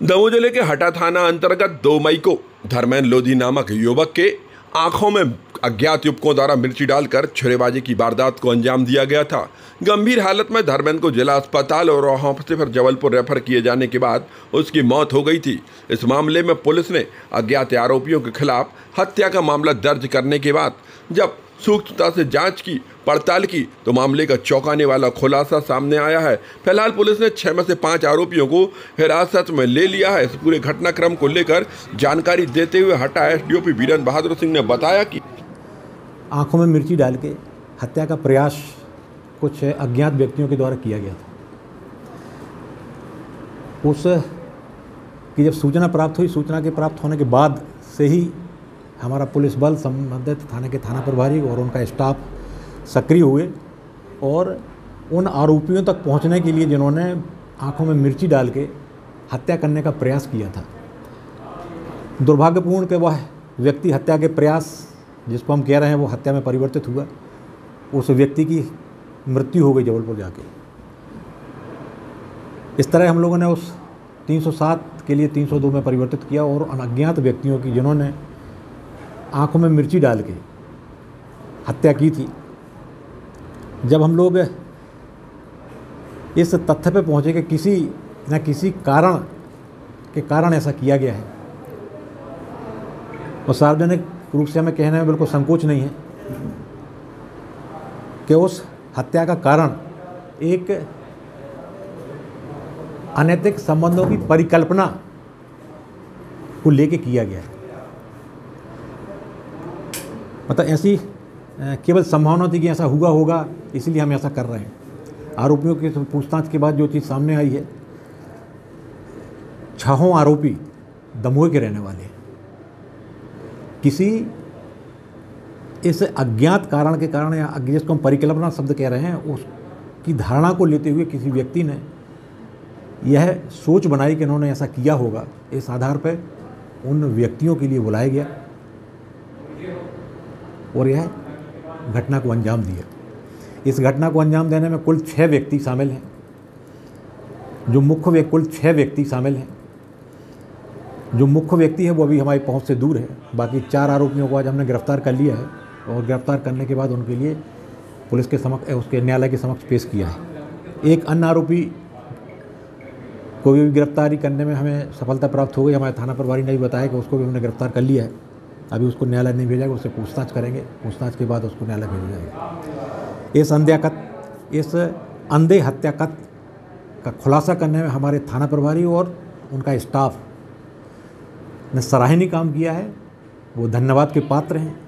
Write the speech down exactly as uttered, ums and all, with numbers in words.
दमोह जिले के हटा थाना अंतर्गत दो मई को धर्मेंद्र लोधी नामक युवक के आंखों में अज्ञात युवकों द्वारा मिर्ची डालकर छुरेबाजी की वारदात को अंजाम दिया गया था। गंभीर हालत में धर्मेंद्र को जिला अस्पताल और वहां से फिर जबलपुर रेफर किए जाने के बाद उसकी मौत हो गई थी। इस मामले में पुलिस ने अज्ञात आरोपियों के खिलाफ हत्या का मामला दर्ज करने के बाद जब सूक्ष्मता से जांच की पड़ताल की तो मामले का चौंकाने वाला खुलासा सामने आया है। फिलहाल पुलिस ने छह में से पांच आरोपियों को हिरासत में ले लिया है। इस पूरे घटनाक्रम को लेकर जानकारी देते हुए हटा एसडीओपी वीरेंद्र बहादुर सिंह ने बताया कि आंखों में मिर्ची डाल के हत्या का प्रयास कुछ अज्ञात व्यक्तियों के द्वारा किया गया था। उस की जब सूचना प्राप्त हुई, सूचना के प्राप्त होने के बाद से ही हमारा पुलिस बल, संबंधित थाने के थाना प्रभारी और उनका स्टाफ सक्रिय हुए और उन आरोपियों तक पहुंचने के लिए जिन्होंने आंखों में मिर्ची डाल के हत्या करने का प्रयास किया था। दुर्भाग्यपूर्ण कि वह व्यक्ति हत्या के प्रयास जिसको हम कह रहे हैं वो हत्या में परिवर्तित हुआ। उस व्यक्ति की मृत्यु हो गई जबलपुर जाके। इस तरह हम लोगों ने उस तीन सौ सात के लिए तीन सौ दो में परिवर्तित किया और अज्ञात व्यक्तियों की जिन्होंने आंखों में मिर्ची डाल के हत्या की थी, जब हम लोग इस तथ्य पे पहुंचे कि किसी न किसी कारण के कारण ऐसा किया गया है, और सार्वजनिक रूप से हमें कहने में बिल्कुल संकोच नहीं है कि उस हत्या का कारण एक अनैतिक संबंधों की परिकल्पना को लेके किया गया है। मतलब ऐसी केवल संभावना थी कि ऐसा हुआ होगा, इसलिए हम ऐसा कर रहे हैं। आरोपियों की पूछताछ के बाद जो चीज़ सामने आई है, छहों आरोपी दमोह के रहने वाले हैं। किसी इस अज्ञात कारण के कारण या जिसको हम परिकल्पना शब्द कह रहे हैं, उसकी धारणा को लेते हुए किसी व्यक्ति ने यह सोच बनाई कि इन्होंने ऐसा किया होगा। इस आधार पर उन व्यक्तियों के लिए बुलाया गया और यह घटना को अंजाम दिया। इस घटना को अंजाम देने में कुल छः व्यक्ति शामिल हैं। जो मुख्य व्यक्ति कुल छः व्यक्ति शामिल हैं। जो मुख्य व्यक्ति है वो अभी हमारी पहुंच से दूर है। बाकी चार आरोपियों को आज हमने गिरफ्तार कर लिया है और गिरफ्तार करने के बाद उनके लिए पुलिस के समक्ष उसके न्यायालय के समक्ष पेश किया है। एक अन्य आरोपी को भी गिरफ्तारी करने में हमें सफलता प्राप्त हो गई। हमारे थाना प्रभारी ने भी बताया कि उसको भी हमने गिरफ्तार कर लिया है। अभी उसको न्यायालय नहीं भेजा, उससे पूछताछ करेंगे, पूछताछ के बाद उसको न्यायालय भेजा जाएगा। इस अंध्याकत इस अंधे हत्याकत का खुलासा करने में हमारे थाना प्रभारी और उनका स्टाफ ने सराहनीय काम किया है। वो धन्यवाद के पात्र हैं।